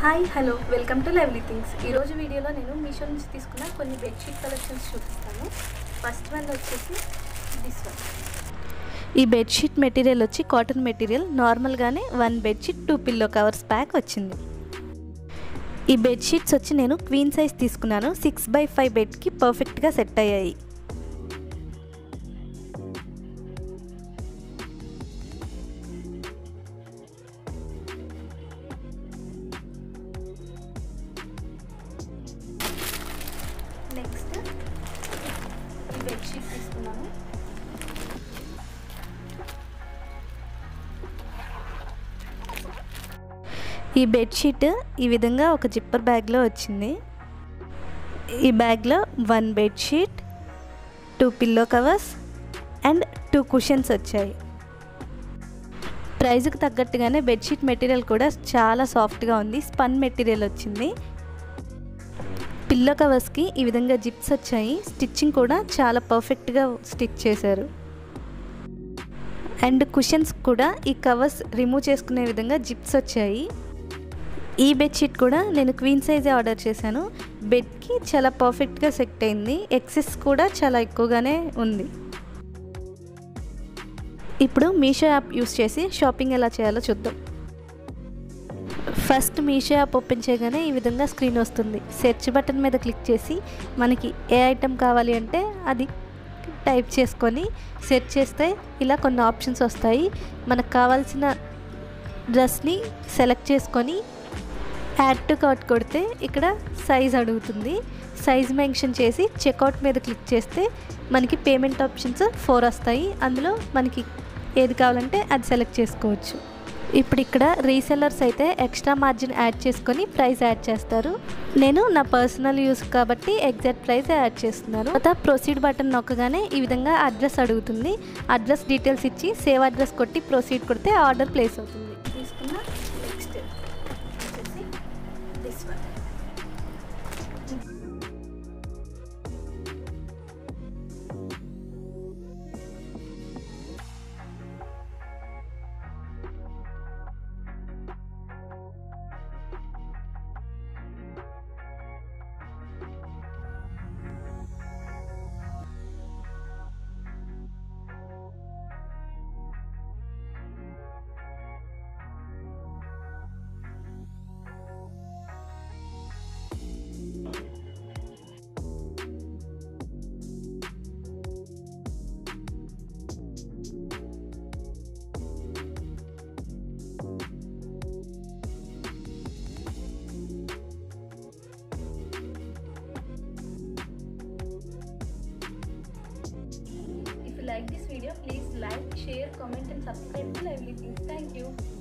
Hi hello welcome to lovely things. ఈరోజు వీడియోలో నేను మీషో నుంచి తీసుకున్న కొన్ని బెడ్షీట్ కలెక్షన్స్ చూపిస్తాను. ఫస్ట్ వన్ వచ్చేసి దిస్ వన్. ఈ బెడ్షీట్ మెటీరియల్ వచ్చి కాటన్ మెటీరియల్. నార్మల్గానే 1 బెడ్షీట్ 2 పిల్లో కవర్స్ ప్యాక్ వచ్చింది. ఈ బెడ్షీట్స్ వచ్చి నేను క్వీన్ సైజ్ తీసుకున్నాను. 6x5 బెడ్కి పర్ఫెక్ట్గా సెట్ అయ్యాయి. నెక్స్ట్ ఈ బెడ్షీట్ తీసుకున్నాను. ఈ బెడ్షీట్ ఈ విధంగా ఒక జిప్పర్ బ్యాగ్లో వచ్చింది. ఈ బ్యాగ్లో 1 bedsheet 2 pillow covers and 2 cushions వచ్చాయి. ప్రైజ్కి తగ్గట్టుగానే బెడ్షీట్ మెటీరియల్ కూడా చాలా సాఫ్ట్గా ఉంది. స్పన్ మెటీరియల్ వచ్చింది. పిల్లో కవర్స్కి ఈ విధంగా జిప్స్ వచ్చాయి. స్టిచ్చింగ్ కూడా చాలా పర్ఫెక్ట్గా స్టిచ్ చేశారు. అండ్ కుషన్స్ కూడా ఈ కవర్స్ రిమూవ్ చేసుకునే విధంగా జిప్స్ వచ్చాయి. ఈ బెడ్షీట్ కూడా నేను క్వీన్ సైజే ఆర్డర్ చేశాను. బెడ్కి చాలా పర్ఫెక్ట్గా సెట్ అయింది. ఎక్సెస్ కూడా చాలా ఎక్కువగానే ఉంది. ఇప్పుడు మీషో యాప్ యూస్ చేసి షాపింగ్ ఎలా చేయాలో చూద్దాం. ఫస్ట్ మీషో యాప్ ఓపెన్ చేయగానే ఈ విధంగా స్క్రీన్ వస్తుంది. సెర్చ్ బటన్ మీద క్లిక్ చేసి మనకి ఏ ఐటెం కావాలి అంటే అది టైప్ చేసుకొని సెర్చ్ చేస్తే ఇలా కొన్ని ఆప్షన్స్ వస్తాయి. మనకు కావాల్సిన డ్రెస్ని సెలెక్ట్ చేసుకొని యాడ్ టు కార్ట్ కొడితే ఇక్కడ సైజ్ అడుగుతుంది. సైజ్ మెన్షన్ చేసి చెక్అవుట్ మీద క్లిక్ చేస్తే మనకి పేమెంట్ ఆప్షన్స్ 4 వస్తాయి. అందులో మనకి ఏది కావాలంటే అది సెలెక్ట్ చేసుకోవచ్చు. ఇప్పుడు ఇక్కడ రీసెల్లర్స్ అయితే ఎక్స్ట్రా మార్జిన్ యాడ్ చేసుకొని ప్రైస్ యాడ్ చేస్తారు. నేను నా పర్సనల్ యూస్ కాబట్టి ఎగ్జాక్ట్ ప్రైస్ యాడ్ చేస్తున్నాను. తర్వాత ప్రొసీడ్ బటన్ నొక్కగానే ఈ విధంగా అడ్రస్ అడుగుతుంది. అడ్రస్ డీటెయిల్స్ ఇచ్చి సేవ్ అడ్రస్ కొట్టి ప్రొసీడ్ కొడితే ఆర్డర్ ప్లేస్ అవుతుంది. తీసుకున్న నెక్స్ట్ వచ్చేసి this one. If you like this video, please like, share, comment and subscribe to Lively Things. Thank you.